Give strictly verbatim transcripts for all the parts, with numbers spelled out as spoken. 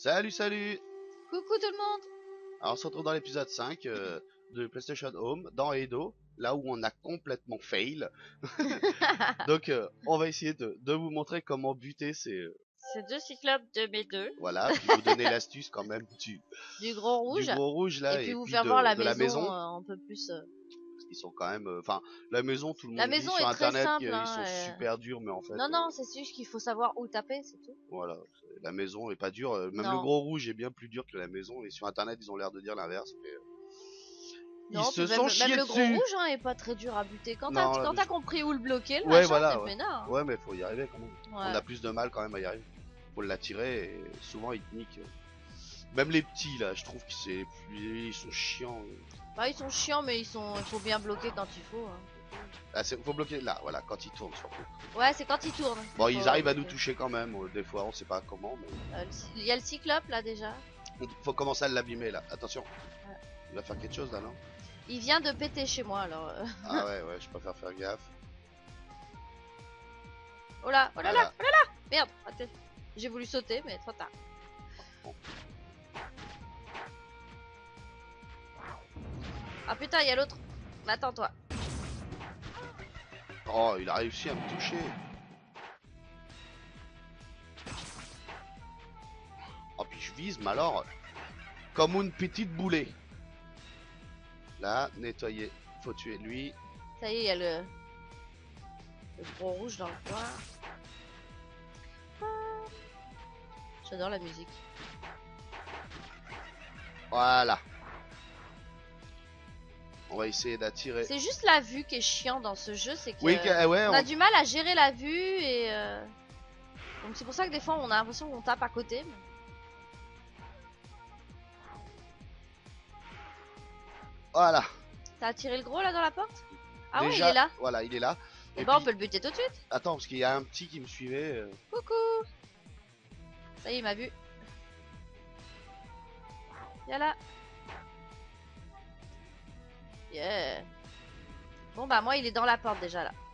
Salut, salut! Coucou tout le monde. Alors on se retrouve dans l'épisode cinq euh, de PlayStation Home, dans Edo, là où on a complètement fail. Donc euh, on va essayer de, de vous montrer comment buter ces... euh, C'est deux cyclopes de mes deux, voilà, puis vous donner l'astuce quand même du, du gros du rouge, gros rouge et là, puis et vous puis faire voir de, la de la maison maison. euh, un peu plus. euh. Parce qu'ils sont quand même... euh, Enfin, la maison, tout le La monde dit maison sur est très internet simple, qu'ils hein, sont euh. super durs, mais en fait... Non, euh, non, c'est juste qu'il faut savoir où taper, c'est tout. voilà, c'est- la maison est pas dure. euh, Même le Non, gros rouge est bien plus dur que la maison, et sur internet ils ont l'air de dire l'inverse, mais... euh, Ils non, se puis sont même, même chiés le gros dessus! rouge hein, est pas très dur à buter. Quand t'as Non, la quand t'as maison... compris où le bloquer, le Ouais, machin, t'es voilà, ouais. peinard. Ouais, mais faut y arriver quand même. Hein. On Ouais. a plus de mal quand même à y arriver. Faut l'attirer et souvent il te nique. Même les petits là, je trouve que c'est ils sont chiants. Bah ils sont chiants, mais ils sont, il faut bien bloquer quand il faut. Hein. Ah, c'est- faut bloquer là, voilà, quand ils tournent surtout. Ouais, c'est quand ils tournent. Bon, qu'il ils faut arrivent à nous bloquer. toucher quand même, euh, des fois, on sait pas comment, mais Euh, le cy- Il y a le cyclope là déjà. on- faut commencer à l'abîmer là. Attention, Ouais. il va faire quelque chose là, non? Il vient de péter chez moi alors. euh. Ah ouais, ouais, je préfère faire gaffe. Oh là, oh là là, Voilà. oh là là. Merde, attends. J'ai voulu sauter, mais trop tard. Bon. Ah putain, il y a l'autre. Attends, toi. Oh, il a réussi à me toucher. Oh, puis je vise, mais alors, comme une petite boulet. Là, nettoyer. Faut tuer lui. Ça y est, il y a le... le gros rouge dans le coin. Ah. J'adore la musique. Voilà. On va essayer d'attirer. C'est juste la vue qui est chiant dans ce jeu, c'est que Oui, que- eh ouais, on on- a du mal à gérer la vue et euh, donc c'est pour ça que des fois on a l'impression qu'on tape à côté. mais- voilà. T'as attiré le gros là dans la porte? Ah ouais, il Déjà, est là. voilà, il est là. Et Et bah on puis, peut le buter tout de suite. attends, parce qu'il y a un petit qui me suivait. euh. Coucou. Ça y est, il m'a vu. Viens là. Yeah. Bon bah moi il est dans la porte déjà là.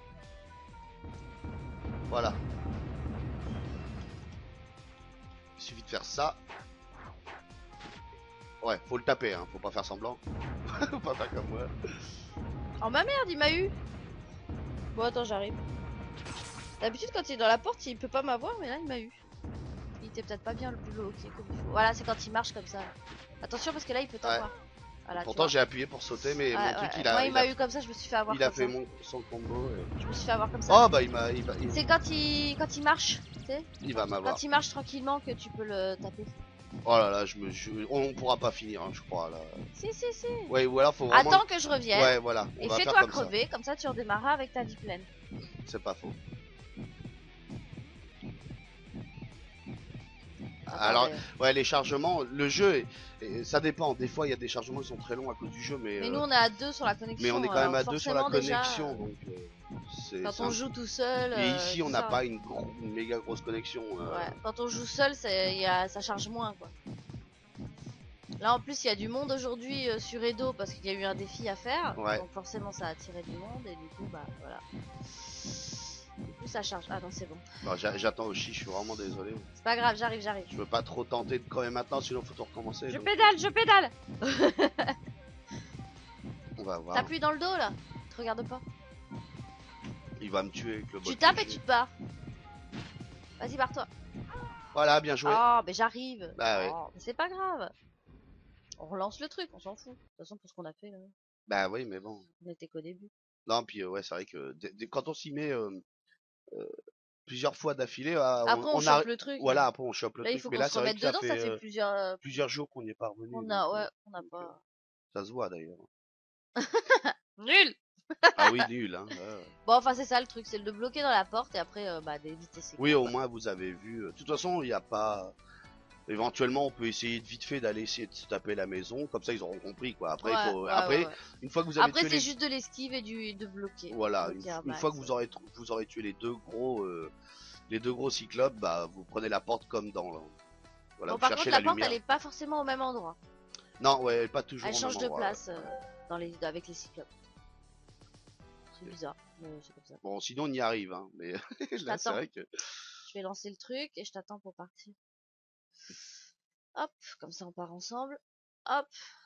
Voilà. Il suffit de faire ça. Ouais, faut le taper, hein. Faut pas faire semblant. Faut pas faire comme moi. Oh ma merde, il m'a eu. Bon attends, j'arrive. D'habitude quand il est dans la porte, il peut pas m'avoir, mais là il m'a eu. Il était peut-être pas bien le bloqué comme il faut. Voilà, c'est quand il marche comme ça. Attention parce que là il peut t'avoir. Voilà, tu Pourtant, vois. j'ai appuyé pour sauter, mais Ouais, mon ouais, truc, ouais. il a, Moi il il m'a a, eu comme ça, je me suis fait avoir il a comme fait ça. mon, son combo. et- Je me suis fait avoir comme ça. Oh, bah, il m'a, il va, il, C'est quand il quand il marche, tu sais. il va m'avoir. Quand il marche tranquillement que tu peux le taper. Oh là là, je me, je- on pourra pas finir, hein, je crois là. Si si si. Ouais, ou alors faut vraiment. Attends que je revienne. Ouais, voilà. On Et va faire fais-toi comme crever, comme ça tu redémarras avec ta vie pleine. ça. C'est pas faux. Alors, Attendez. ouais, les chargements, le jeu, est- est- ça dépend. Des fois, il y a des chargements qui sont très longs à cause du jeu, mais, Mais euh, nous on est à deux sur la connexion. mais on est quand même alors à deux sur la forcément, déjà, connexion. euh, donc, euh, c'est, Quand c'est on un- joue tout seul. Et euh, ici, on c'est n'a ça. pas une, gro- une méga grosse connexion. euh. Ouais, quand on joue seul, c'est- y a... ça charge moins quoi. Là en plus, il y a du monde aujourd'hui euh, sur Edo parce qu'il y a eu un défi à faire. Ouais. Donc forcément, ça a attiré du monde et du coup, bah voilà. Du coup, ça charge. Ah non, c'est bon. Bon, j'a- j'attends aussi, je suis vraiment désolé. C'est pas grave, j'arrive, j'arrive. Je veux pas trop tenter de crever maintenant, sinon faut tout recommencer. Je donc pédale, je pédale. on va voir. T'appuies dans le dos là. Te regarde pas. Il va me tuer avec le bot Tu que tapes et j'ai. tu te pars. Vas-y, barre-toi. Voilà, bien joué. Oh, mais j'arrive. Bah ouais. Oh, mais c'est pas grave. On relance le truc, on s'en fout. De toute façon, pour ce qu'on a fait, là, Bah oui, mais bon. on était qu'au début. Non, puis euh, ouais, c'est vrai que dès- dès- quand on s'y met euh, euh, plusieurs fois d'affilée, ah, on, Après, on, on chope a... le truc. Voilà, après on chope le Là, il truc. faut Mais qu'on là, se c'est vrai remette que ça dedans. fait, Ça fait euh, plusieurs. euh, plusieurs jours qu'on n'y est pas revenu. On donc, a, euh, ouais, on a donc, pas. euh, ça se voit d'ailleurs. Nul. Ah oui, nul. Hein. ouais, ouais. Bon, enfin, c'est ça le truc, c'est de le bloquer dans la porte et après, euh, bah, d'éviter ses Oui, coups, au quoi. moins vous avez vu. De toute façon, il n'y a pas. Éventuellement, on peut essayer de vite fait d'aller essayer de se taper la maison, comme ça ils auront compris quoi. Après, il Ouais, faut. ouais, Après, ouais, ouais. une fois que vous avez Après, tué c'est les. juste de l'esquive et du de bloquer. Voilà, une, Bloquer un une max. fois que vous aurez tr- vous aurez tué les deux gros euh, les deux gros cyclopes, bah vous prenez la porte comme dans voilà, Bon, vous par cherchez contre, la la porte, lumière. elle est pas forcément au même endroit. Non, ouais, pas toujours Elle au change même de endroit, place ouais. euh, dans les, avec les cyclopes. C'est bizarre, mais c'est comme ça. Bon, sinon on y arrive hein, mais là c'est t'attends. vrai que Je vais lancer le truc et je t'attends pour partir. Hop, comme ça on part ensemble. Hop.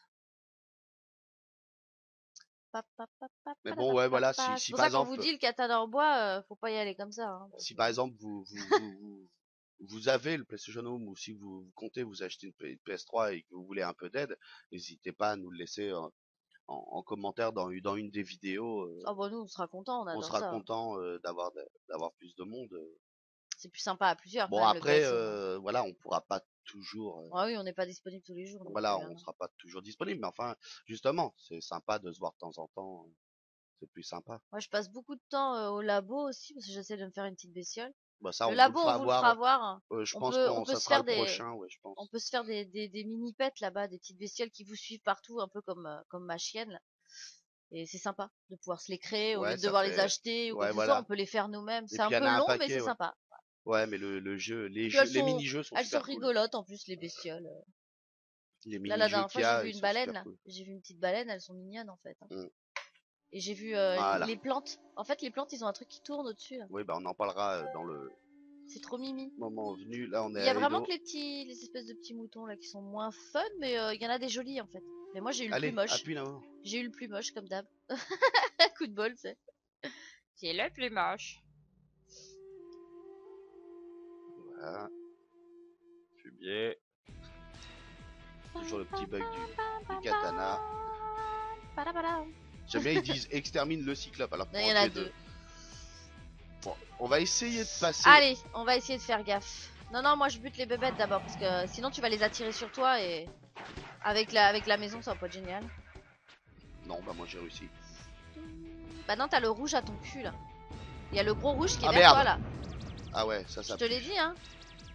Pa, pa, pa, pa, Mais pa, bon, pa, ouais, pa, voilà, pa. si, C'est si pour par ça qu'on vous exemple, dit le katana en bois, euh, faut pas y aller comme ça. Hein, parce si que- par exemple vous, vous, vous, vous, vous avez le PlayStation Home ou si vous, vous comptez vous acheter une, P- une P S trois et que vous voulez un peu d'aide, n'hésitez pas à nous le laisser en, en, en commentaire dans, une- dans une des vidéos. euh, Oh bah nous on sera content, on on adore sera ça. Hein. content euh, d'avoir d'avoir plus de monde. euh. C'est plus sympa à plusieurs quand Bon même le après, P S Home. Hein. euh, voilà, on pourra pas toujours, euh, Ah oui, on n'est pas disponible tous les jours non voilà, plus. Hein, on non. sera pas toujours disponible, mais enfin, justement, c'est sympa de se voir de temps en temps. euh, C'est plus sympa. Moi je passe beaucoup de temps euh, au labo aussi parce que j'essaie de me faire une petite bestiole. Bah ça, Le on vous le labo on fera vous le fera voir. voir. Hein. euh, je On pense peut on qu'on peut ça se sera faire le des prochain, ouais, je on pense. peut se faire des, des, des mini pets là-bas, des petites bestioles qui vous suivent partout, un peu comme euh, comme ma chienne. Là. Et c'est sympa de pouvoir se les créer au lieu Ouais, de ça devoir les fait. acheter ou quoi Ouais, que ce soit, on voilà. peut les faire nous-mêmes. Et C'est un puis il y en peu a un long mais paquet, c'est ouais. sympa. Ouais, mais le, le jeu, les Puis jeux, elles les sont mini-jeux sont elles sont super cool. rigolotes en plus les bestioles. Les Là la mini-jeux dernière qu'il fois y j'ai a, vu ils une sont baleine super là. cool. J'ai vu une petite baleine, elles sont mignonnes en fait. Hein. Mm. Et j'ai vu euh, Voilà. les plantes. En fait les plantes ils ont un truc qui tourne au-dessus. Là. Oui, bah on en parlera euh, dans le C'est trop mimi. moment venu. Là, on est Il y a à vraiment Edo. que les petits, les espèces de petits moutons là qui sont moins fun, mais euh, il y en a des jolis en fait. Mais moi j'ai eu le plus Allez, moche. appuie là-haut. J'ai eu le plus moche comme d'hab. Coup de bol, c'est. C'est le plus moche. Voilà. Fumier. Toujours le petit bug du, du katana. J'aime bien, ils disent extermine le cyclope. Alors Il qu'on y en a fait deux. de. Bon, on va essayer de passer. Allez, on va essayer de faire gaffe. Non, non, moi je bute les bébêtes d'abord parce que sinon tu vas les attirer sur toi et avec la, avec la maison ça va pas être génial. Non, bah moi j'ai réussi. Bah non, t'as le rouge à ton cul là. Il y a le gros rouge qui est Ah, vers toi merde. là. Ah ouais, ça, Je ça te l'ai pue. dit hein.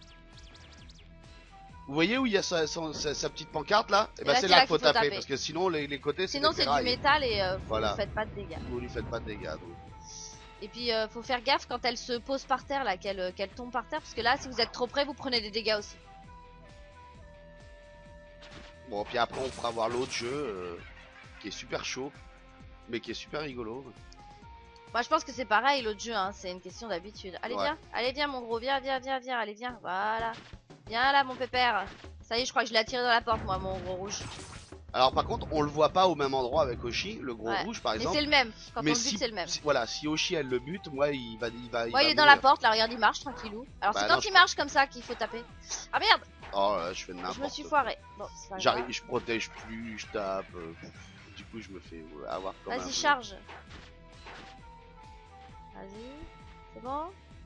Vous voyez où il y a sa, son- sa, sa petite pancarte là? Et Et bah là, c'est c'est là là qu'il faut qu'il faut taper taper. parce que sinon les, les côtés c'est Sinon des c'est du ferrailles. métal et euh, vous Voilà. faites pas de dégâts. Vous lui faites pas de dégâts. Donc. Et puis euh, faut faire gaffe quand elle se pose par terre là, qu'elle euh, qu'elle tombe par terre parce que là si vous êtes trop près vous prenez des dégâts aussi. Bon, puis après on fera voir l'autre jeu euh, qui est super chaud, mais qui est super rigolo. Moi je pense que c'est pareil l'autre jeu, hein, c'est une question d'habitude. Allez Ouais. viens, allez viens mon gros, viens, viens, viens, viens, allez viens, voilà. Viens là mon pépère. Ça y est, je crois que je l'ai attiré dans la porte moi mon gros rouge. Alors par contre, on le voit pas au même endroit avec Oshi, le gros Ouais. rouge par Mais exemple. c'est le même, quand mais on le bute si, c'est le même. si- voilà, si Oshi elle le bute, moi il va, il va, il Ouais, va il est dans mourir. la porte là, regarde, il marche tranquillou. Alors Bah c'est non, quand je il crois- marche comme ça qu'il faut taper. Ah merde, Oh là, là, je fais je n'importe me suis quoi. foiré. Bon, c'est pas J'arrive, grave. je protège plus, je tape. euh, du coup, je me fais euh, avoir comme un Vas-y, peu. charge. Vas-y, c'est bon.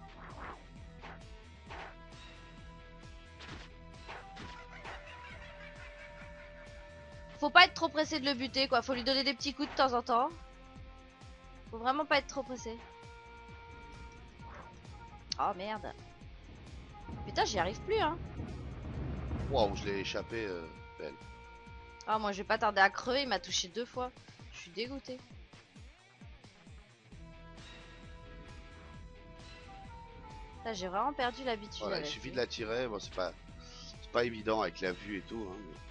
Faut pas être trop pressé de le buter quoi, faut lui donner des petits coups de temps en temps. Faut vraiment pas être trop pressé. Oh merde. Putain, j'y arrive plus hein. Waouh, je l'ai échappé. euh, belle. Ah, moi je vais pas tarder à crever, il m'a touché deux fois. Je suis dégoûté. J'ai vraiment perdu l'habitude. Voilà, il avec suffit lui. de la tirer. Bon, c'est pas, c'est pas évident avec la vue et tout. Hein, mais...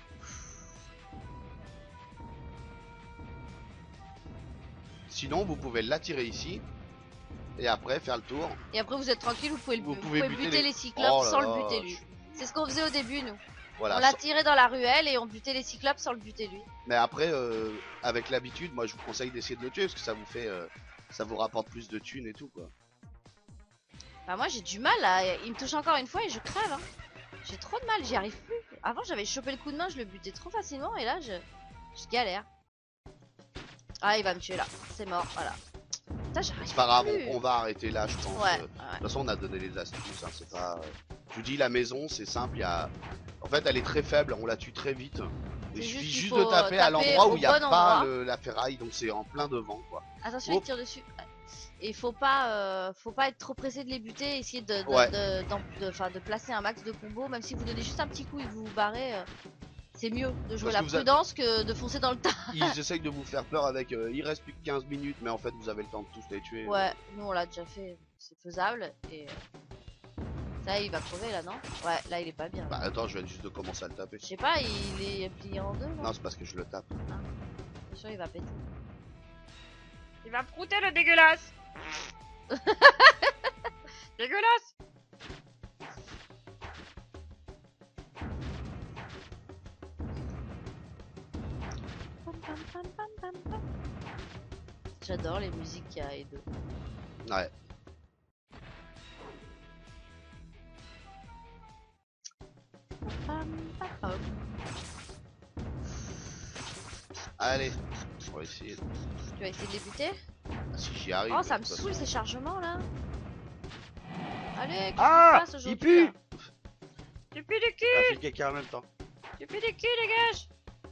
Sinon, vous pouvez l'attirer ici et après faire le tour. Et après vous êtes tranquille, vous pouvez, le- Vous vous pouvez pouvez buter buter, les- les cyclopes Oh là sans là, le buter lui. je- C'est ce qu'on faisait au début nous. Voilà. On l'a sans- tiré dans la ruelle et on butait les cyclopes sans le buter lui. Mais après, euh, avec l'habitude, moi je vous conseille d'essayer de le tuer parce que ça vous fait, euh, ça vous rapporte plus de thunes et tout quoi. Bah moi j'ai du mal là, il me touche encore une fois et je crève hein. J'ai trop de mal, j'y arrive plus. Avant j'avais chopé le coup de main, je le butais trop facilement et là je, je galère. Ah il va me tuer là, c'est mort, voilà. Putain j'arrive C'est pas grave, plus. on, on va arrêter là, je pense. Ouais, euh. ouais. De toute façon, on a donné les astuces. Hein, c'est pas. euh, Je vous dis, la maison, c'est simple. Il y a. En fait, elle est très faible. On la tue très vite. Il C'est suffit juste qu'il juste faut, de taper euh, à taper l'endroit au où il n'y a bon pas endroit. le- la ferraille, donc c'est en plein devant quoi. Attention, Oh. il tire dessus. Et faut pas, euh, faut pas être trop pressé de les buter. Essayez de, de, Ouais. de, d'en- de, enfin, de placer un max de combos. Même si vous donnez juste un petit coup et que vous vous barrez, euh, c'est mieux de jouer Parce la que vous avez- prudence que de foncer dans le tas. Ils essayent de vous faire peur avec. euh, il reste plus que quinze minutes, mais en fait, vous avez le temps de tous les tuer. Ouais, nous on l'a déjà fait, c'est faisable. Et euh, ça, il va crever là, non? Ouais, là il est pas bien. Bah attends, je viens juste de commencer à le taper. Je sais pas, il est plié en deux. Là. Non, c'est parce que je le tape. Attention, il va péter. Il va prouter le dégueulasse. Dégueulasse. pam, pam, pam, pam, pam. J'adore les musiques qu'il y a Edo. Ouais. Pam, pam, pam. Allez, on va essayer. Tu vas essayer de les buter? Si j'y arrive. Oh, ça de me toute saoule façon. ces chargements là. Allez, qu'est-ce Ah, qui se passe il aujourd'hui pue. là? Tu pues du cul. Ah, fais le caca en même temps. Tu pues du cul, dégage.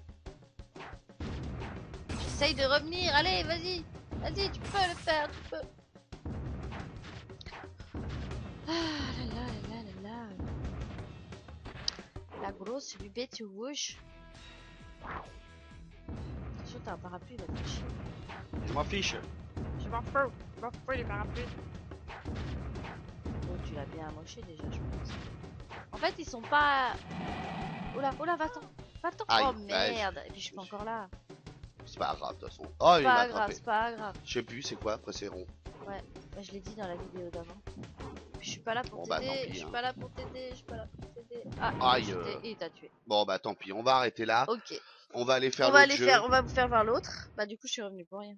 Essaye de revenir, allez, vas-y. Vas-y, tu peux le faire, tu peux. Ah là là là là là là. La grosse bubette rouge. Attention, t'as un parapluie, il va te chier. Je m'en fiche. Je m'en fous. Je m'en fous du parapluie. Oh, tu l'as bien amoché déjà, je pense. En fait, ils sont pas. Oula, oula, va-t'en. Va-t'en. Aïe, Oh ouais, merde. Et puis je suis pas encore là. C'est pas grave de toute façon. Oh, il m'a Pas grave, attrapé. c'est pas grave. Je sais plus c'est quoi, après c'est rond. Ouais, bah, je l'ai dit dans la vidéo d'avant. Je suis pas là pour Bon, bah, t'aider, tant pis, je suis hein. pas là pour t'aider, je suis pas là pour t'aider. Ah, Aïe, il t'a- euh. il t'a tué. Bon bah tant pis, on va arrêter là. Ok. On va aller faire On va l'autre aller jeu. faire, on va vous faire voir l'autre. Bah du coup, je suis revenu pour rien.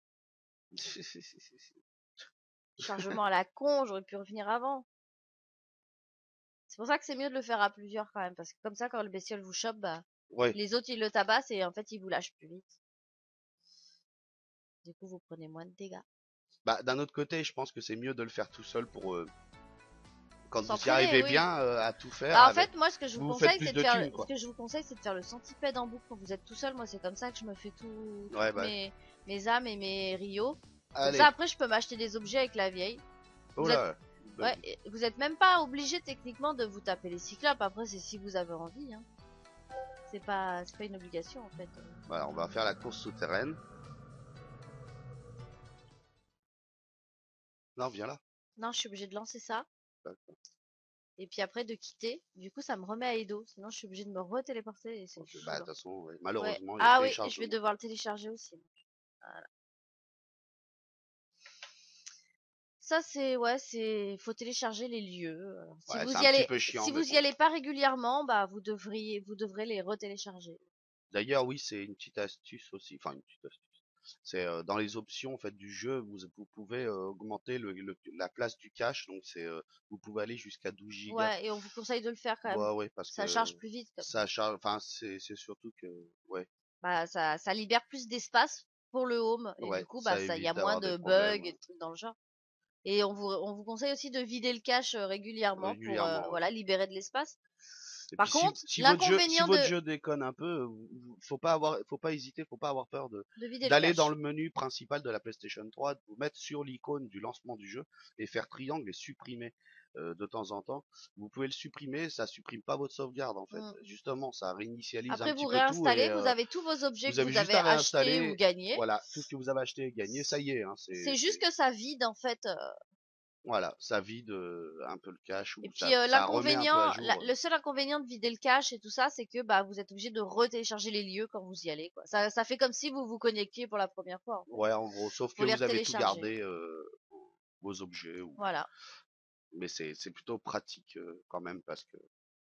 Chargement à la con, j'aurais pu revenir avant. C'est pour ça que c'est mieux de le faire à plusieurs quand même, parce que comme ça, quand le bestiole vous chope, bah Ouais. les autres ils le tabassent et en fait ils vous lâchent plus vite. Du coup, vous prenez moins de dégâts. Bah d'un autre côté, je pense que c'est mieux de le faire tout seul pour euh, quand vous y S'entraîner, arrivez oui. bien euh, à tout faire. Bah, en avec- fait, moi, ce que je vous, vous faites conseille, plus c'est de de faire, thunes, quoi. ce que je vous conseille, c'est de faire le centipède en boucle quand vous êtes tout seul. Moi, c'est comme ça que je me fais tout, Ouais, toutes bah. mes, mes âmes et mes rios. Comme Allez. ça, après, je peux m'acheter des objets avec la vieille. Oh vous là. Ouais, et vous êtes même pas obligé techniquement de vous taper les cyclopes. Après, c'est si vous avez envie. Hein. C'est pas, c'est pas une obligation en fait. Voilà, on va faire la course souterraine. Non, viens là. Non, je suis obligée de lancer ça. D'accord. Et puis après de quitter. Du coup, ça me remet à Edo. Sinon, je suis obligée de me retéléporter. Et c'est Ok, chaud. bah de toute façon, ouais, Ouais. malheureusement, il y a Ah le oui, et je vais téléchargement. devoir le télécharger aussi. Voilà. Ça c'est ouais, c'est faut télécharger les lieux. Alors, si Ouais, vous c'est y un petit allez peu chiant, si mais vous y bon. allez pas régulièrement, bah vous devriez vous devrez les retélécharger. D'ailleurs, oui, c'est une petite astuce aussi. Enfin, une petite astuce. C'est euh, dans les options en fait du jeu, vous, vous pouvez euh, augmenter le, le- la place du cache. Donc c'est, euh, vous pouvez aller jusqu'à douze gigas. Ouais, et on vous conseille de le faire quand même. Ouais, ouais, parce Ça que charge plus vite comme ça charge. Enfin, c'est c'est surtout que, ouais, bah ça ça libère plus d'espace pour le home et ouais, du coup bah ça ça y a évite moins d'avoir des de problèmes bugs et de trucs dans le genre. Et on vous on vous conseille aussi de vider le cache euh, régulièrement pour euh, régulièrement. Ouais. voilà, libérer de l'espace. Et Par puis si, contre, si votre jeu, si l'inconvénient votre de jeu déconne un peu, vous- vous- faut pas avoir, faut pas hésiter, faut pas avoir peur de de vider le d'aller cache. dans le menu principal de la PlayStation trois, de vous mettre sur l'icône du lancement du jeu et faire triangle et supprimer euh, de temps en temps. Vous pouvez le supprimer, ça supprime pas votre sauvegarde en fait. Mm. Justement, ça réinitialise Après un vous petit peu tout et réinstallez, vous euh, avez tous vos objets vous que avez vous juste avez à achetés ou réinstaller. gagnés. Voilà, tout ce que vous avez acheté et gagné, ça y est. Hein, c'est C'est juste c'est- que ça vide en fait. euh, voilà, ça vide euh, un peu le cache ou Et ça, puis euh, ça remet un peu à l'inconvénient, jour. la- euh, le seul inconvénient de vider le cache et tout ça, c'est que bah vous êtes obligé de retélécharger les lieux quand vous y allez. Quoi. Ça, ça fait comme si vous vous connectiez pour la première fois. En fait. Ouais, en gros, sauf que Faut les vous avez tout retélécharger. gardé euh, vos objets ou Voilà. mais c'est c'est plutôt pratique euh, quand même parce que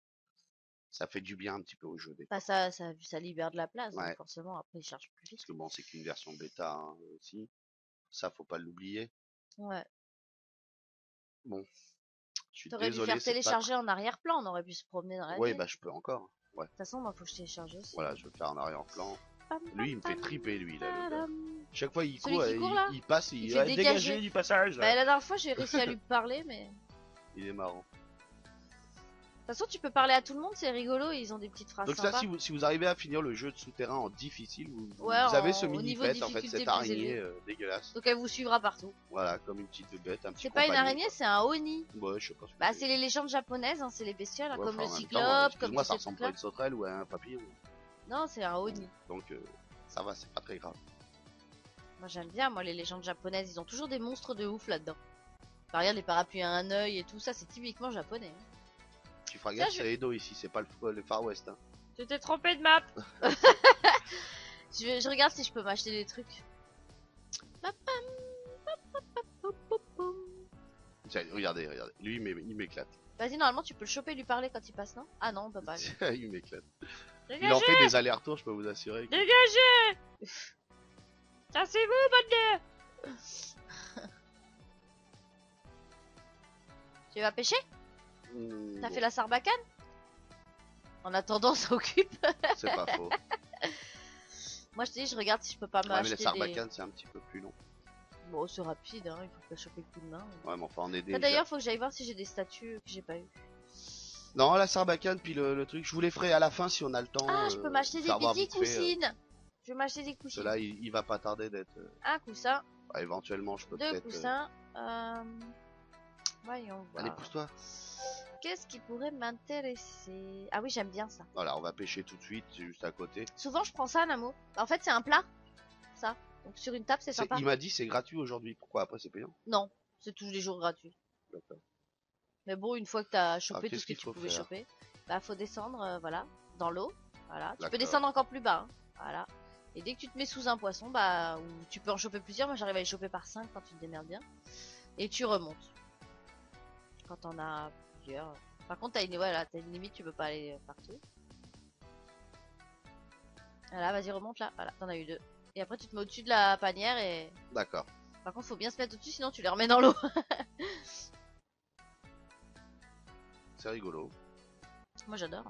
ça fait du bien un petit peu au jeu des Bah, fois. ça, ça, ça libère de la place, donc Ouais, forcément après il charge plus parce vite. que bon, c'est qu'une version bêta hein, aussi. Ça, faut pas l'oublier. Ouais. Bon, je suis T'aurais dû désolé, faire c'est pas. télécharger en arrière-plan, on aurait pu se promener dans la Ouais, ville. bah je peux encore. Ouais, De toute façon, moi faut que je télécharge aussi. voilà, je vais faire en arrière-plan. Pam, Lui, il me pam, fait triper, lui, là. Le gars. pam. Chaque fois, il Celui court, qui et court, il, là il passe, il, Il fait ah, dégager. dégagez du passage. Bah, la dernière fois j'ai réussi à lui parler, mais. Il est marrant. De toute façon, tu peux parler à tout le monde, c'est rigolo, ils ont des petites phrases Donc ça, sympas. si vous, si vous arrivez à finir le jeu de souterrain en difficile, vous, vous Ouais, avez en- ce au mini niveau de pet en fait, difficulté cette plus araignée élevé. euh, dégueulasse. Donc elle vous suivra partout. Voilà, comme une petite bête, un petit C'est pas une compagnon, araignée, c'est un oni. quoi. Ouais, je sais pas. ce que Bah, c'est les légendes japonaises, hein, c'est les bestioles, hein, Ouais, comme enfin, le en même cyclope, temps, euh, comme excuse-moi, tous ça ces ressemble pas à trucs-là. une sauterelle ou à un papillon. Non, c'est un oni. Donc euh, ça va, c'est pas très grave. Moi j'aime bien, moi les légendes japonaises, ils ont toujours des monstres de ouf là-dedans. Bah, regarde les parapluies à un œil et tout ça, c'est typiquement japonais. hein. Tu feras Tiens, gaffe, je- c'est Edo ici, c'est pas le, le Far West. Hein. Tu t'es trompé de map. Je, je regarde si je peux m'acheter des trucs. Tiens, regardez, regardez. Lui, il m'é- il m'éclate. Vas-y, normalement tu peux le choper et lui parler quand il passe, non? Ah non, on peut pas. il m'éclate. Il en Dégagez. fait des allers-retours, je peux vous assurer. que- Dégagez. Cassez-vous, bande de... Tu vas pêcher? Hmm, T'as bon, fait la sarbacane? En attendant, ça occupe. c'est pas faux. Moi, je te dis, je regarde si je peux pas me Ouais, mais les acheter des... sarbacanes, c'est un petit peu plus long. Bon, c'est rapide, hein, il faut pas choper le coup de main. Ouais, mais enfin, on est Ça, déjà. d'ailleurs, faut que j'aille voir si j'ai des statues que j'ai pas eu. Non, la sarbacane, puis le, le truc, je vous les ferai à la fin si on a le temps. Ah, je peux euh, m'acheter des faire voir petites vite fait, euh, coussines. Je vais m'acheter des coussines. Cela, il, il va pas tarder d'être. euh, Un coussin, bah, éventuellement, je peux deux peut-être. euh, coussins. Euh... Voyons voir. Allez, pousse-toi. Qu'est-ce qui pourrait m'intéresser? Ah oui, j'aime bien ça. Voilà, on va pêcher tout de suite, c'est juste à côté. Souvent, je prends ça, Namo. En fait, c'est un plat, ça. Donc sur une table, c'est C'est- sympa. Il m'a dit c'est gratuit aujourd'hui. Pourquoi après c'est payant? Non, c'est tous les jours gratuit. D'accord. Mais bon, une fois que t'as Alors, chopé tout qu'est-ce ce que qu'il tu faut pouvais faire? choper, bah faut descendre, euh, voilà, dans l'eau. Voilà. Tu peux D'accord. descendre encore plus bas. Hein. Voilà. Et dès que tu te mets sous un poisson, bah, ou tu peux en choper plusieurs. Moi, j'arrive à les choper par cinq quand tu te démerdes bien. Et tu remontes. Quand t'en as plusieurs. Par contre, t'as une, voilà, t'as une limite, tu peux pas aller partout. Voilà, vas-y, remonte là. Voilà, t'en as eu deux. Et après, tu te mets au-dessus de la panière et. D'accord. Par contre, faut bien se mettre au-dessus, sinon tu les remets dans l'eau. C'est rigolo. Moi, j'adore.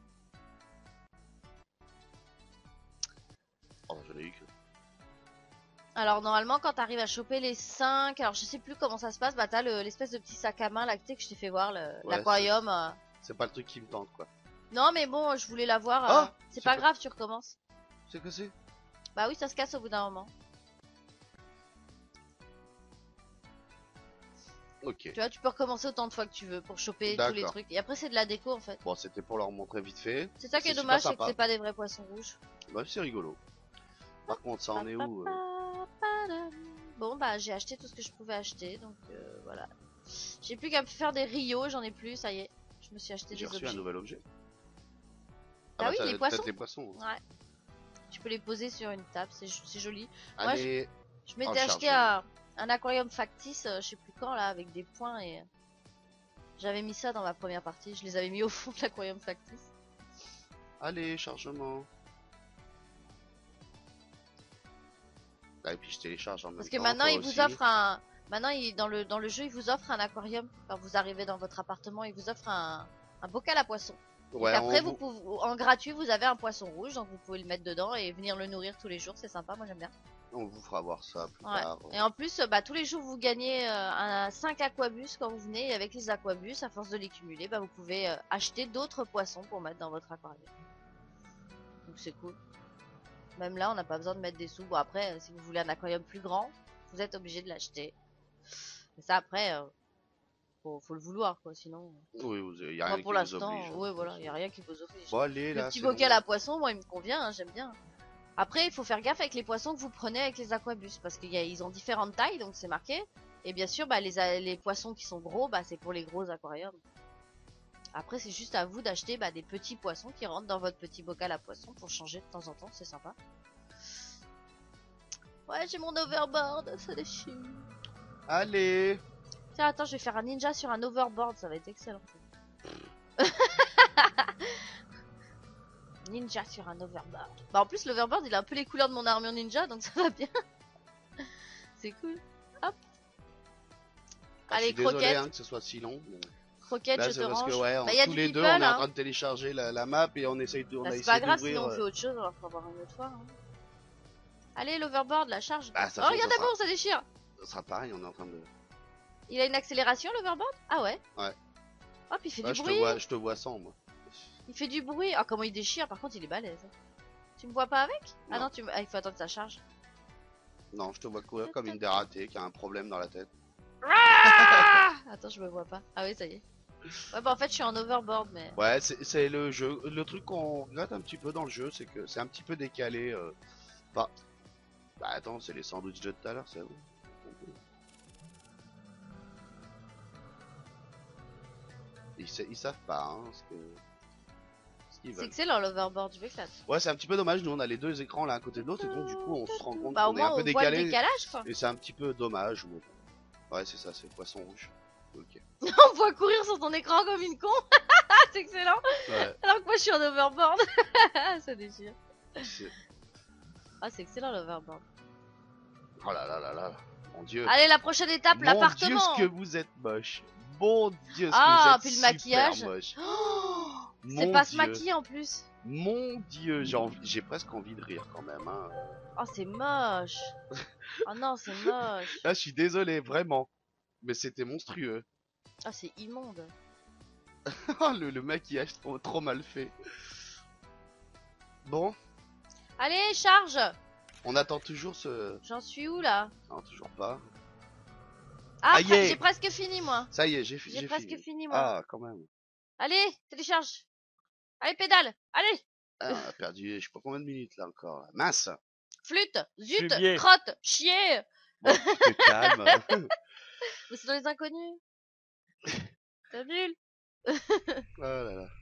Oh, je l'ai eu que. Alors, normalement, quand t'arrives à choper les cinq, alors je sais plus comment ça se passe, bah t'as le- l'espèce de petit sac à main là, tu sais, que je t'ai fait voir, le- Ouais, l'aquarium. euh. C'est pas le truc qui me tente quoi. Non, mais bon, je voulais l'avoir. Ah, euh, c'est c'est pas pas- grave, tu recommences. C'est que c'est? Bah oui, ça se casse au bout d'un moment. Ok. Tu vois, tu peux recommencer autant de fois que tu veux pour choper tous les D'accord. trucs. Et après, c'est de la déco en fait. Bon, c'était pour leur montrer vite fait. C'est ça qui est C'est super dommage, c'est que sympa. c'est pas des vrais poissons rouges. Bah, c'est rigolo. Par contre, ça en est où euh Bon, bah j'ai acheté tout ce que je pouvais acheter, donc euh, voilà. J'ai plus qu'à me faire des rios, j'en ai plus, ça y est. Je me suis acheté J'ai des reçu objets. un nouvel objet. Ah oui, t'as- les t'as poissons. tes poissons. Ouais. Tu peux les poser sur une table, c'est jo- c'est joli. Moi, Allez. Je m'étais Oh, acheté charge. un, un aquarium factice, euh, je sais plus quand là, avec des points et euh, j'avais mis ça dans ma première partie. Je les avais mis au fond de l'aquarium factice. Allez, chargement. Ah, et puis je télécharge en même Parce que temps, maintenant toi il vous aussi. offre un, maintenant il, dans le dans le jeu il vous offre un aquarium quand vous arrivez dans votre appartement. Il vous offre un, un bocal à poisson. Ouais, et après on vous, vous- pouvez, en gratuit vous avez un poisson rouge, donc vous pouvez le mettre dedans et venir le nourrir tous les jours. C'est sympa, moi j'aime bien. on vous fera voir ça plus Ouais. tard. Et en plus, euh, bah, tous les jours, vous gagnez euh, un cinq aquabus quand vous venez. Et avec les aquabus, à force de les cumuler, bah, vous pouvez euh, acheter d'autres poissons pour mettre dans votre aquarium. Donc c'est cool. Même là, on n'a pas besoin de mettre des sous. Bon, après, euh, si vous voulez un aquarium plus grand, vous êtes obligé de l'acheter. Mais ça, après, euh, faut, faut le vouloir, quoi. Sinon, Oui, il y a moi, rien pour qui vous l'instant, oblige. hein. ouais, voilà, il y a rien qui vous oblige. Bon, allez, Le là, petit c'est bocal bon. à poisson, moi, il me convient, hein, j'aime bien. Après, il faut faire gaffe avec les poissons que vous prenez avec les aquabus, parce qu'ils ont différentes tailles, donc c'est marqué. Et bien sûr, bah, les, a- les poissons qui sont gros, bah, c'est pour les gros aquariums. Après, c'est juste à vous d'acheter bah, des petits poissons qui rentrent dans votre petit bocal à poisson pour changer de temps en temps, c'est sympa. Ouais, j'ai mon overboard, ça déchire. Allez. Tiens, attends, je vais faire un ninja sur un overboard, ça va être excellent. Ninja sur un overboard. Bah en plus l'overboard il a un peu les couleurs de mon armure ninja donc ça va bien. C'est cool. Hop. Ah, Allez, je suis désolé croquettes. hein, que ce soit si long. mais Croquette, Là, je c'est te parce range. que ouais, on- Bah, y a tous du les deux, people, on est en hein. train de télécharger la, la map et on essaye de, on Bah, a c'est essayé pas grave, sinon d'ouvrir. on fait euh, autre chose, on va pouvoir voir une autre fois. hein. Allez, l'overboard, la charge. Ah, ça Oh, fait- regarde ça d'abord, sera- ça déchire. Ça sera pareil, on est en train de. Il a une accélération, l'overboard? Ah ouais. Ouais. Hop, il fait Ouais, du je te bruit. vois, je te vois sans moi. Il fait du bruit. Ah, comment il déchire, par contre, il est balèze. Tu me vois pas avec? Ah Non. non, tu me... ah, il faut attendre que ça charge. Non, je te vois courir comme une dératée qui a un problème dans la tête. Ah attends, je me vois pas. Ah oui, ça y est. Ouais, bah en fait, je suis en overboard, mais. Ouais, c'est c'est le jeu. Le truc qu'on regrette un petit peu dans le jeu, c'est que c'est un petit peu décalé. Euh... Bah... bah attends, c'est les sandwichs de tout à l'heure, c'est bon. Ils, sa- ils savent pas, hein, ce que... ce qu'ils C'est veulent. excellent l'overboard, je m'éclate. Ouais, c'est un petit peu dommage, nous on a les deux écrans l'un à côté de l'autre, et donc du coup on se rend compte Bah au qu'on est un moins, peu on voit le décalé. décalage, quoi. Et c'est un petit peu dommage. Mais... Ouais, c'est ça, c'est le poisson rouge. Ok. On voit courir sur ton écran comme une con. C'est excellent. Ouais, Alors que moi, je suis en overboard. Ça déchire. c'est- Ah, c'est excellent l'overboard. Oh là là là là. Mon dieu. Allez, la prochaine étape, Mon Dieu, l'appartement. ce que vous êtes moche. Mon Dieu, ce Ah, que vous puis êtes le super maquillage. moche. Oh, c'est Mon pas se Dieu. maquiller en plus. Mon Dieu, j'ai envie- j'ai presque envie de rire quand même. Hein. Oh, c'est moche. Oh non, c'est moche. Là, je suis désolé, vraiment. Mais c'était monstrueux. Ah, c'est immonde. Oh, le, le maquillage trop, trop mal fait. Bon, Allez, charge. on attend toujours ce... J'en suis où là? Non, toujours pas. Ah, Aïe. pre- j'ai presque fini moi. Ça y est, j'ai fi- J'ai j'ai presque fini. fini moi. Ah, quand même. Allez, télécharge. Allez, pédale. Allez, Ah, on a perdu, je sais pas combien de minutes là encore. Là. Mince. flûte, zut, Fumier. crotte, chier. Bon, tu te calmes. Mais c'est dans les inconnus. C'est nul. Oh là là.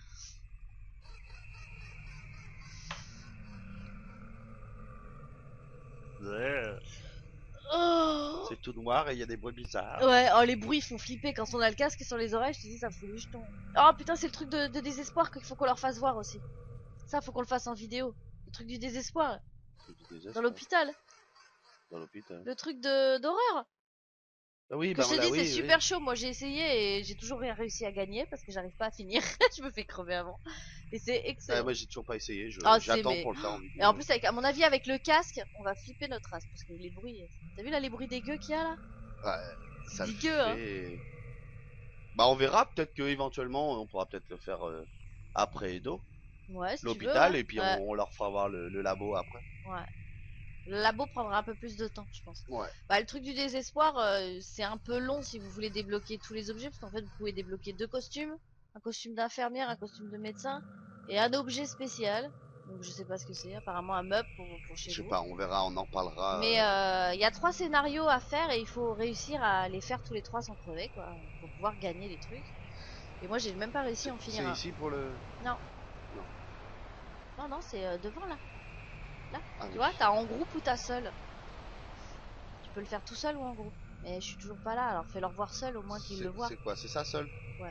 Oh. C'est tout noir et il y a des bruits bizarres. Ouais, oh les bruits font flipper quand on a le casque sur les oreilles, je te dis ça fout les jetons. Oh putain, c'est le truc de, de désespoir qu'il faut qu'on leur fasse voir aussi. Ça, faut qu'on le fasse en vidéo. Le truc du désespoir, C'est du désastre. dans l'hôpital. Dans l'hôpital. Le truc de d'horreur. Ah oui, Que bah je te on l'a- dis, oui, c'est oui. super chaud. Moi, j'ai essayé et j'ai toujours rien réussi à gagner parce que j'arrive pas à finir. Je me fais crever avant. Et c'est Ah, excellent. moi j'ai toujours pas essayé, je- Ah, c'est- j'attends mais- pour le faire en vidéo. Et en plus, avec, à mon avis, avec le casque, on va flipper notre race parce que les bruits. T'as vu là les bruits dégueux qu'il y a là? Ouais, ça dégueu, fait... Bah on verra, peut-être que éventuellement on pourra peut-être le faire euh, après Edo, Ouais, si tu veux, l'hôpital, ouais. et puis Ouais, on, on leur fera voir le, le labo après. ouais. Le labo prendra un peu plus de temps, je pense. Ouais. Bah, le truc du désespoir, euh, c'est un peu long si vous voulez débloquer tous les objets, parce qu'en fait, vous pouvez débloquer deux costumes, un costume d'infirmière, un costume de médecin, et un objet spécial. Donc, je sais pas ce que c'est, apparemment un meuble pour, pour chez Je sais vous. pas, on verra, on en parlera. Mais euh, euh, il y a trois scénarios à faire et il faut réussir à les faire tous les trois sans crever, quoi, pour pouvoir gagner les trucs. Et moi, j'ai même pas réussi à en C'est finir un. ici pour le... Non. Non. Non, non, c'est euh, devant là. Là, Ah, tu oui. vois, t'as en groupe ou t'as seul. Tu peux le faire tout seul ou en groupe. Mais je suis toujours pas là, alors fais-leur voir seul au moins qu'ils C'est- le voient. C'est quoi, c'est ça seul? Ouais.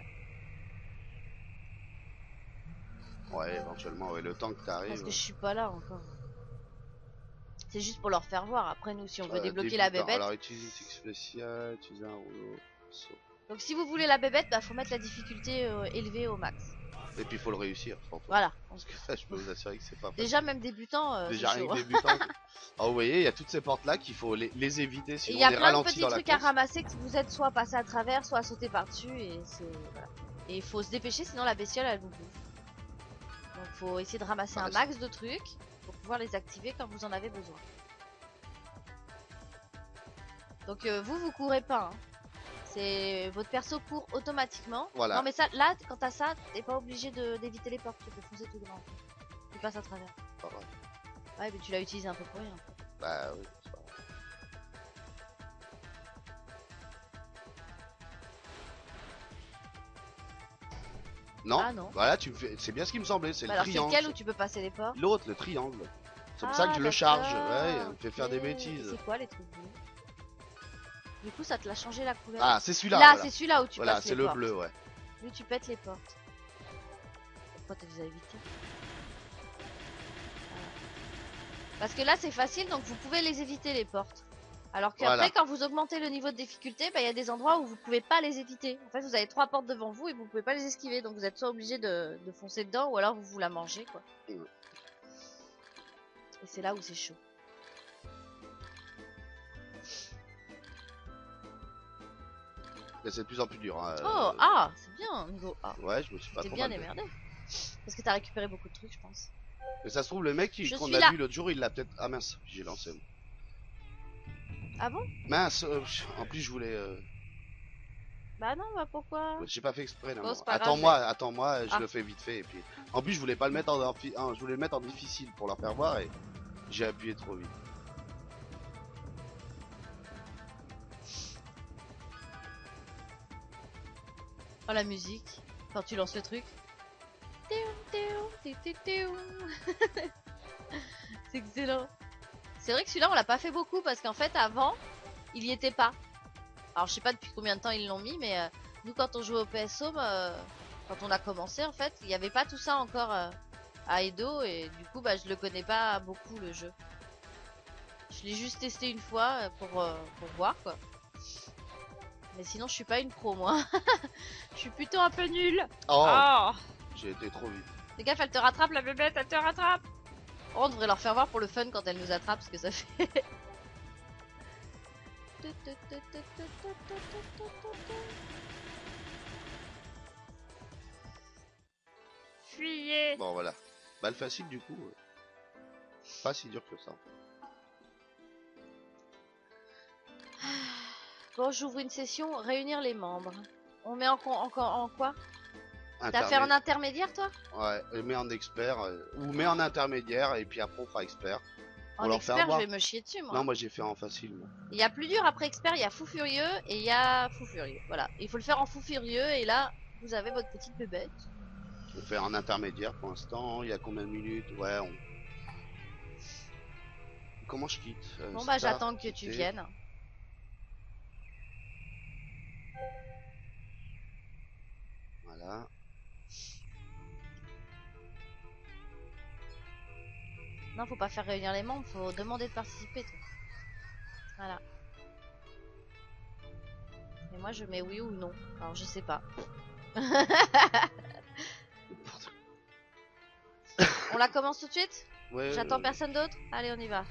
Ouais, éventuellement, ouais, le temps que Parce t'arrives. que je suis pas là encore. C'est juste pour leur faire voir. Après, nous, si on veut euh, débloquer la débutant. bébête. Alors utiliser une technique spéciale, utiliser un rouleau. saut. Donc, si vous voulez la bébête, bah faut mettre la difficulté euh, élevée au max. Et puis il faut le réussir, surtout. Voilà. Parce que ça, je peux vous assurer que c'est pas facile. Déjà, même débutant, euh, Déjà c'est rien chaud. que débutant. Alors vous voyez, il y a toutes ces portes là qu'il faut les, les éviter Et sinon il y a on est plein de ralenti petits dans la trucs à course. ramasser que vous êtes soit passé à travers, soit à sauter par-dessus. Et c'est. Voilà. Et il faut se dépêcher, sinon la bestiole elle vous bouffe. Donc, faut essayer de ramasser Bah, un c'est- max de trucs pour pouvoir les activer quand vous en avez besoin. Donc, euh, vous, vous courez pas. Hein. C'est votre perso court automatiquement. Voilà. Non, mais ça, là, quand t'as ça, t'es pas obligé de- d'éviter les portes. Tu peux foncer tout devant. Tu passes à travers. Pas vrai. Ouais, mais tu l'as utilisé un peu pour rien. Bah oui, c'est pas vrai. Non, Ah non. Voilà, tu me fais... c'est bien ce qui me semblait, c'est Bah le alors, c'est triangle. lequel où tu peux passer les portes? L'autre, le triangle. C'est pour Ah, ça que je le charge. d'accord, Ouais, il me fait faire des ok. bêtises. C'est quoi les trucs bleus? Du coup, ça te l'a changé la couleur. Ah, c'est celui-là. Là, voilà. c'est celui-là où tu Voilà, passes c'est les le portes. bleu, ouais. Lui, tu pètes les portes. Pourquoi tu les as évitées? Voilà. Parce que là, c'est facile, donc vous pouvez les éviter, les portes. Alors qu'après, Voilà. quand vous augmentez le niveau de difficulté, bah, il y a des endroits où vous pouvez pas les éviter. En fait, vous avez trois portes devant vous et vous pouvez pas les esquiver. Donc vous êtes soit obligé de, de foncer dedans ou alors vous vous la mangez, quoi. Ouais. Et c'est là où c'est chaud. Mais c'est de plus en plus dur. Hein. Oh, ah, c'est bien, niveau A. Ouais, je me suis pas T'es trop bien mal fait. démerdé. Parce que t'as récupéré beaucoup de trucs, je pense. Mais ça se trouve, le mec qui- Je qu'on suis a là. vu l'autre jour, il l'a peut-être. Ah mince, j'ai lancé. moi. Ah bon? Mince, euh, en plus je voulais. euh, Bah non, bah pourquoi? J'ai pas fait exprès. non, Bon, non. c'est pas grave, Attends-moi, attends-moi, je Ah. le fais vite fait. Et puis, en plus, je voulais pas le mettre en, en- en- je voulais le mettre en difficile pour leur faire voir et j'ai appuyé trop vite. Oh, la musique, quand tu lances le truc. C'est excellent. C'est vrai que celui-là, on l'a pas fait beaucoup parce qu'en fait, avant, il y était pas. Alors, je sais pas depuis combien de temps ils l'ont mis, mais euh, nous, quand on jouait au P S O, euh, quand on a commencé, en fait, il y avait pas tout ça encore euh, à Edo et du coup, bah, je le connais pas beaucoup le jeu. l'ai juste testé une fois euh, pour, euh, pour voir quoi. Mais sinon, je suis pas une pro moi. Je suis plutôt un peu nulle. Oh, Oh, j'ai été trop vite. Fais gaffe, elle te rattrape la bébête, elle te rattrape. Oh, on devrait leur faire voir pour le fun quand elle nous attrape ce que ça fait. fuyez. Bon, voilà. Balle facile, du coup. euh, Pas si dur que ça. Bon, j'ouvre une session, réunir les membres. On met en, con- en, en quoi? T'as Intermé- fait en intermédiaire toi? Ouais, euh, mets en expert. euh, Ou mets en intermédiaire, et puis après, on fera expert. En On leur fait expert, je voir. vais me chier dessus moi. Non, moi, j'ai fait en facile. moi. Il y a plus dur après expert, il y a fou furieux et il y a fou furieux. Voilà, il faut le faire en fou furieux et là, vous avez votre petite bébête. On fait en intermédiaire pour l'instant. Il y a combien de minutes? Ouais, on... Comment je quitte? Euh, Bon bah start, j'attends que tu quitter. viennes. Voilà. Non, faut pas faire réunir les membres, faut demander de participer. Toi. Voilà. Et moi je mets oui ou non. Alors je sais pas. On la commence tout de suite? Ouais, J'attends euh, personne d'autre? Allez, on y va.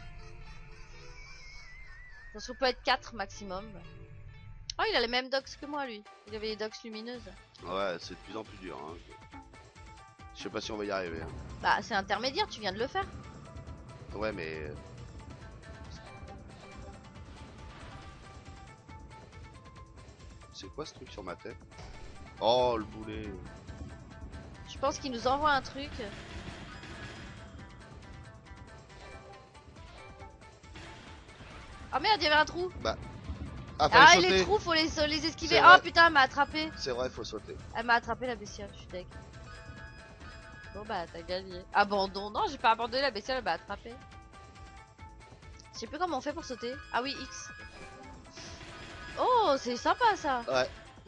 Ça peut être quatre maximum. Oh, il a les mêmes docs que moi lui. Il avait les docs lumineuses. Ouais, c'est de plus en plus dur. Hein. Je sais pas si on va y arriver. hein. Bah, c'est intermédiaire, tu viens de le faire. Ouais, mais. euh, C'est quoi ce truc sur ma tête? Oh, le boulet. Je pense qu'il nous envoie un truc. Oh merde, il y avait un trou. Ah, fallait Ah, et sauter. les trous, faut les, les esquiver. C'est Oh vrai. putain, elle m'a attrapé. C'est vrai, faut sauter. Elle m'a attrapé la bestiole, je suis deg. Bon bah, t'as gagné. Abandon. Non, j'ai pas abandonné la bestiole, elle m'a attrapé. Je sais plus comment on fait pour sauter. Ah oui, X. Oh, c'est sympa ça. Ouais.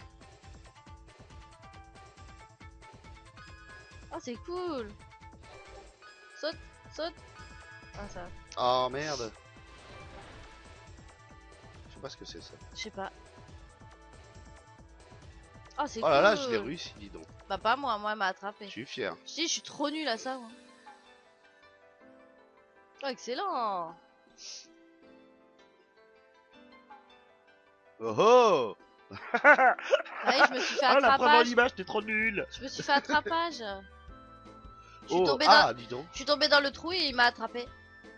Oh, c'est cool. Saute, saute. Ah, ça. Oh merde. Je sais pas ce que c'est ça. Je sais pas. Oh, c'est Oh cool. là là, je l'ai réussi, dis donc. Bah, pas moi, moi, elle m'a attrapé. Je suis fier. Je dis, je suis trop nulle à ça, moi. Oh, excellent. Oh oh. Ouais, je me suis fait Ah, la preuve en attrapage. image, t'es trop nul. Je me suis fait attrapage. Je suis Oh, tombée ah, dans... dis donc. Je suis tombée dans le trou et il m'a attrapé.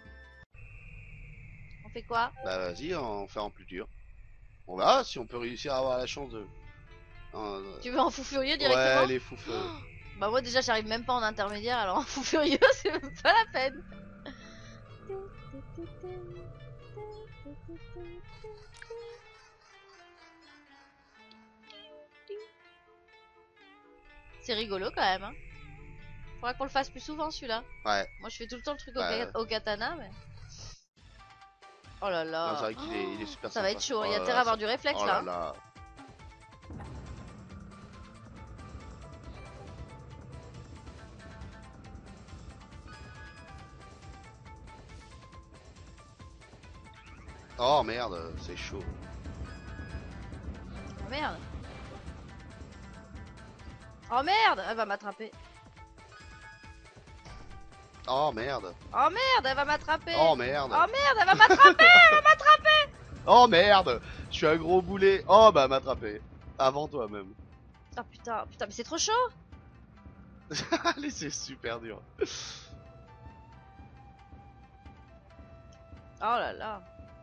On fait quoi? Bah vas-y, on fait en plus dur. On verra si on peut réussir à avoir la chance de. Euh, Tu veux en fou furieux directement? Ouais, les fous feux. Bah moi déjà j'arrive même pas en intermédiaire alors en fou furieux c'est même pas la peine. C'est rigolo quand même hein. Faudra qu'on le fasse plus souvent celui-là. Ouais. Moi je fais tout le temps le truc au, Ouais. ka- au katana mais... Oh là là. Non, c'est vrai qu'il est, il est super Ça va sympa. être chaud, il y a Oh là intérêt à là, avoir ça- du réflexe Oh là. là hein. là. Oh merde, c'est chaud. Oh merde. Oh merde, elle va m'attraper. Oh merde. Oh merde, elle va m'attraper. Oh merde. Oh merde, elle va m'attraper. Oh merde. Je suis un gros boulet. Oh bah m'attraper. Avant toi même. Oh putain, putain, mais c'est trop chaud. Allez, c'est super dur. Oh là là.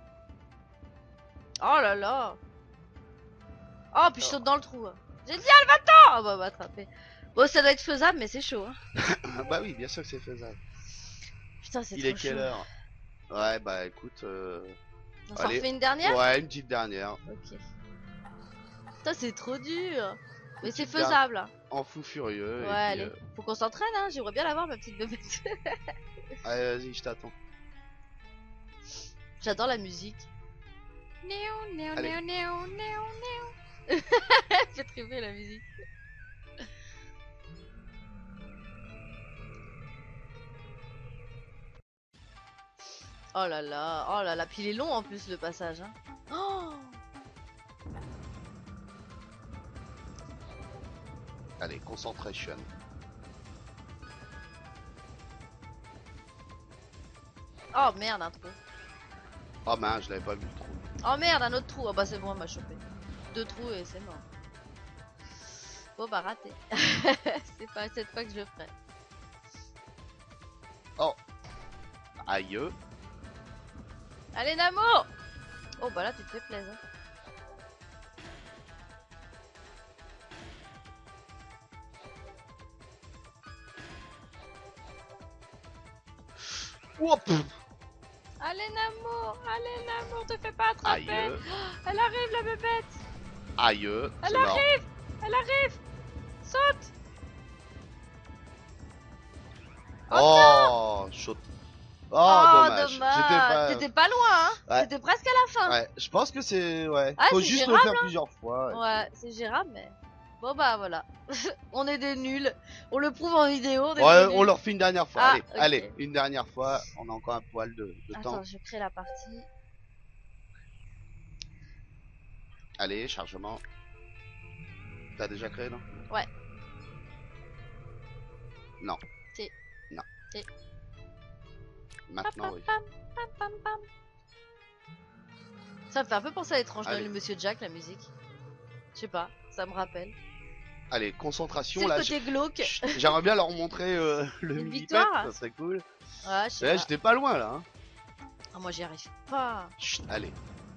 Oh là là. Oh, puis je saute dans le trou. J'ai dit, elle va-t'en. Oh bah, m'attraper. Bon, ça doit être faisable, mais c'est chaud. Hein. Ah bah oui, bien sûr que c'est faisable. Putain, c'est Il trop est quelle chaud. heure? Ouais, bah écoute. Euh... On s'en Allez. refait une dernière? Ouais, une petite dernière. Ok. Putain, c'est trop dur. Mais c'est petite dernière. faisable. Hein. En fou furieux. Ouais, et puis, allez. euh, Faut qu'on s'entraîne, hein. J'aimerais bien l'avoir, ma petite bébête. Allez, vas-y, je t'attends. J'adore la musique. Néo, néo, Allez. néo, néo, néo, néo. Fait triper la musique. Oh là là, oh là là, puis il est long en plus le passage. Hein. Oh, Allez, concentration. oh merde, un trou. Oh mince, je l'avais pas vu le trou. Oh merde, un autre trou. Oh bah c'est bon, elle m'a chopé. Deux trous et c'est mort. Bon bah raté. C'est pas cette fois que je le ferai. Oh. Aïe. Allez Namo. Oh bah là tu te fais plaisir. Ouah, pff. Allez Namo, allez Namo, te fais pas attraper. Aïe. Elle arrive la bébête. Aïe. Elle C'est mort. arrive, elle arrive. Saute. Oh, chaud. Oh, Oh, dommage. dommage. J'étais pas... T'étais pas loin, hein. Ouais. C'était presque à la fin. Ouais, je pense que c'est... Ouais. Ah, Faut c'est juste le gérable, faire plusieurs fois. ouais. Ouais, c'est gérable, mais bon bah voilà. On est des nuls. On le prouve en vidéo. on est Ouais, des on nuls. le refait une dernière fois. Ah, allez, ok. allez, une dernière fois. On a encore un poil de, de temps. Attends, je crée la partie. Allez, chargement. T'as déjà créé, non? Ouais. Non. Si. Non. Si. Maintenant, oui. Pam, pam, pam, pam. Ça me fait un peu penser à l'étrange Noël Allez. du Monsieur Jack, la musique. Je sais pas, ça me rappelle. Allez, C'est concentration. le Là, côté glauque. Chut, j'aimerais bien leur montrer euh, le Une mini victoire. ça serait cool. Ouais, je Mais sais là, pas. j'étais pas loin, là. Hein. Ah, moi j'y arrive pas. Chut, allez.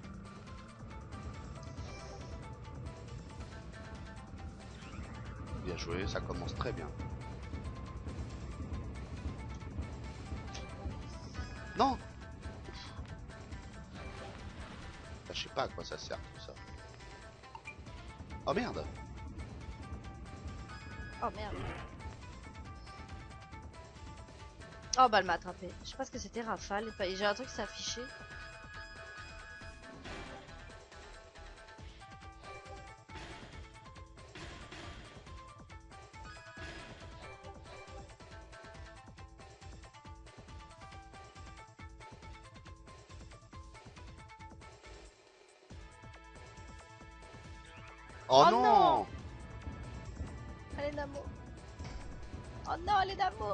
Bien joué, ça commence très bien. Non. Ah, je sais pas à quoi ça sert tout ça. Oh merde. Oh merde. Oh bah elle m'a attrapé. Je sais pas ce que c'était rafale. J'ai un truc qui s'est affiché. Oh, Oh non, non. Allez Namo. Oh non, allez Namo.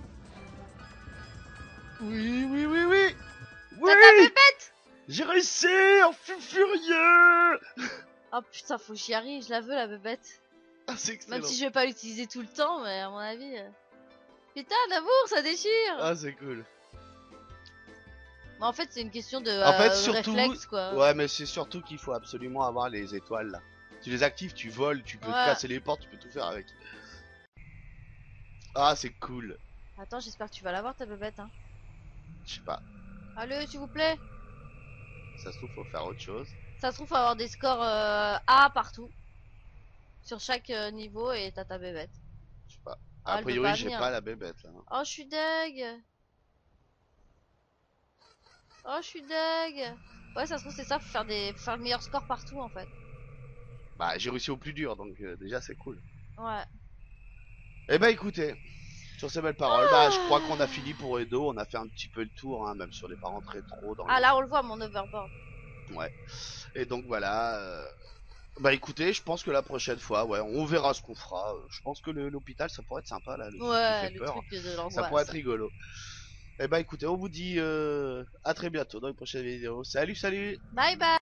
Oui, oui, oui, oui. Oui. T'as ta bébête. J'ai réussi, on fut furieux. Oh putain, faut que j'y arrive, je la veux la bébête. Ah, c'est excellent. Même si je vais pas l'utiliser tout le temps, mais à mon avis. euh, Putain, d'amour, ça déchire. Ah, c'est cool. Mais en fait, c'est une question de En fait, euh, surtout- réflexe quoi. Ouais, mais c'est surtout qu'il faut absolument avoir les étoiles là. Tu les actives, tu voles, tu peux Ouais. casser les portes, tu peux tout faire avec. Ah, c'est cool. Attends, j'espère que tu vas l'avoir ta bébête. Hein. Je sais pas, Allez, s'il vous plaît. ça se trouve, faut faire autre chose. Ça se trouve, faut avoir des scores euh, A partout. Sur chaque euh, niveau et t'as ta bébête. Je sais pas. Ah, A elle veut priori, pas j'ai venir. pas la bébête là. hein. Oh, je suis deg. Oh, je suis deg. Ouais, ça se trouve, c'est ça, faut faire, des... faut faire le meilleur score partout en fait. Bah, j'ai réussi au plus dur, donc euh, déjà c'est cool. Ouais. Eh bah, écoutez, sur ces belles paroles, bah, je crois qu'on a fini pour Edo. On a fait un petit peu le tour, hein, même sur les parents très trop. Dans Ah, le- là, on le voit, mon overboard. Ouais. Et donc voilà. euh, Bah écoutez, je pense que la prochaine fois, ouais, on verra ce qu'on fera. Euh, Je pense que le- l'hôpital, ça pourrait être sympa là. Le truc qui Ouais, fait le peur. truc de Ça l'angoisse. pourrait être rigolo. Et bah écoutez, on vous dit euh, à très bientôt dans une prochaine vidéo. Salut, salut! Bye bye.